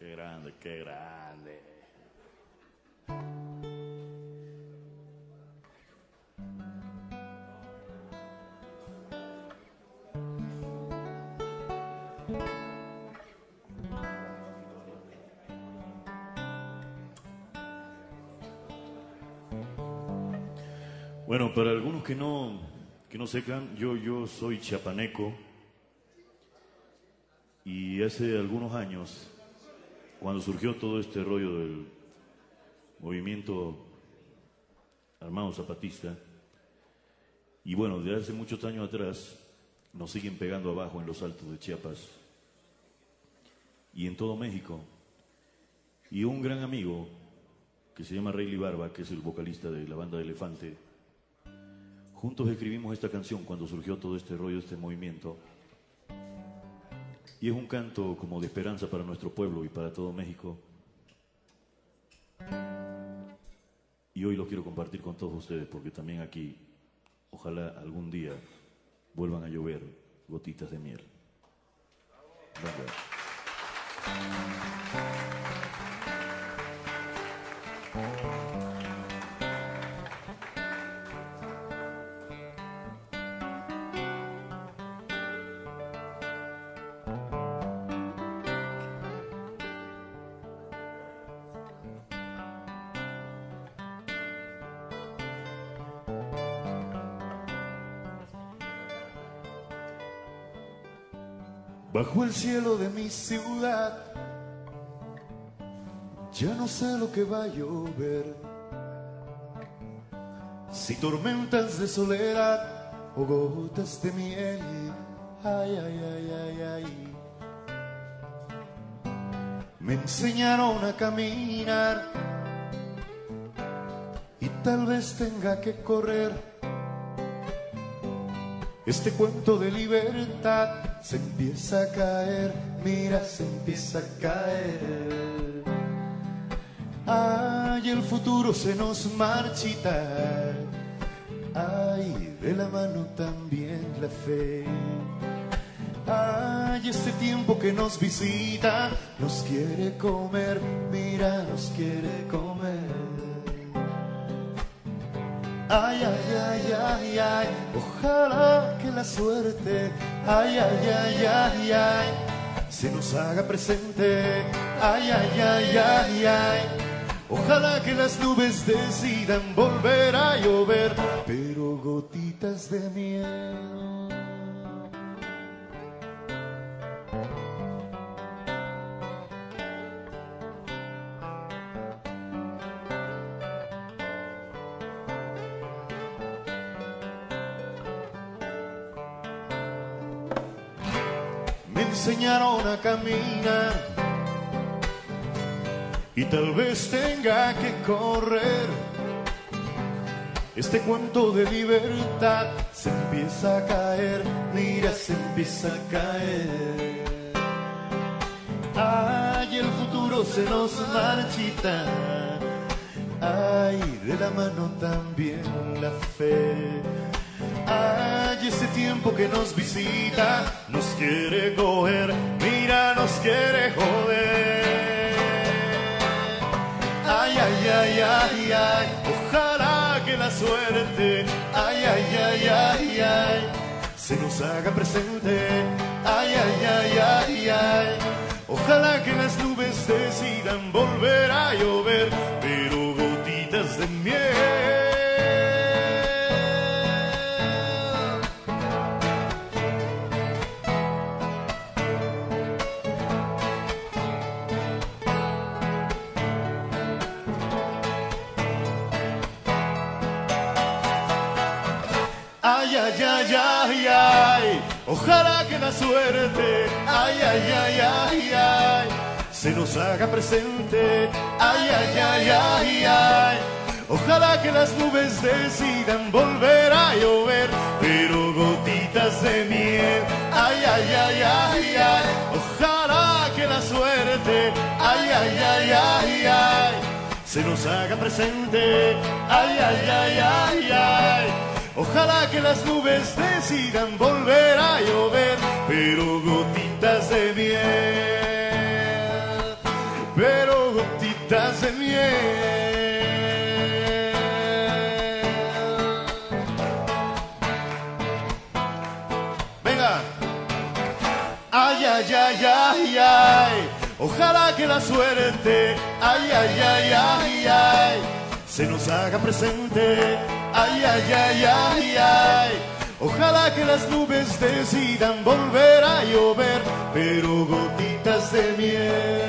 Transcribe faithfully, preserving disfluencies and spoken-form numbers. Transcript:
Qué grande, qué grande. Bueno, para algunos que no, que no sepan, yo, yo soy chiapaneco y hace algunos años, cuando surgió todo este rollo del movimiento armado zapatista, y bueno, desde hace muchos años atrás nos siguen pegando abajo en los altos de Chiapas y en todo México. Y un gran amigo que se llama Rayleigh Barba, que es el vocalista de la banda de Elefante, juntos escribimos esta canción cuando surgió todo este rollo, este movimiento. Y es un canto como de esperanza para nuestro pueblo y para todo México. Y hoy lo quiero compartir con todos ustedes porque también aquí, ojalá algún día vuelvan a llover gotitas de miel. Gracias. Bajo el cielo de mi ciudad, ya no sé lo que va a llover. Si tormentas de soledad o gotas de miel, ay, ay, ay, ay, ay. Me enseñaron a caminar y tal vez tenga que correr. Este cuento de libertad se empieza a caer, mira, se empieza a caer. Ay, el futuro se nos marchita. Ay, de la mano también la fe. Ay, este tiempo que nos visita nos quiere comer, mira, nos quiere comer. Ay, ay, ay, ay, ay, ojalá que la suerte, ay, ay, ay, ay, ay, se nos haga presente. Ay, ay, ay, ay, ay, ojalá que las nubes decidan volver a llover, pero gotitas de miel. Me enseñaron a caminar y tal vez tenga que correr. Este cuento de libertad se empieza a caer, mira, se empieza a caer. Ay, el futuro se nos marchita. Ay, de la mano también la fe. Ay, ese tiempo que nos visita nos quiere coger, mira, nos quiere joder. Ay, ay, ay, ay, ay, ojalá que la suerte, ay, ay, ay, ay, ay, se nos haga presente. Ay, ay, ay, ay, ay, ojalá que las nubes decidan volver a llover, pero gotitas de miel. Ay, ay, ay, ay, ay, ojalá que la suerte, ay, ay, ay, ay, ay, se nos haga presente. Ay, ay, ay, ay, ay, ojalá que las nubes decidan volver a llover, pero gotitas de miel. Ay, ay, ay, ay, ay, ojalá que la suerte, ay, ay, ay, ay, ay, se nos haga presente. Ay, ay, ay, ay, ay, ojalá que las nubes decidan volver a llover, pero gotitas de miel. pero gotitas de miel. Venga. Ay, ay, ay, ay, ay, ojalá que la suerte, ay, ay, ay, ay, ay, se nos haga presente, ay, ay, ay, ay, ay, ojalá que las nubes decidan volver a llover, pero gotitas de miel.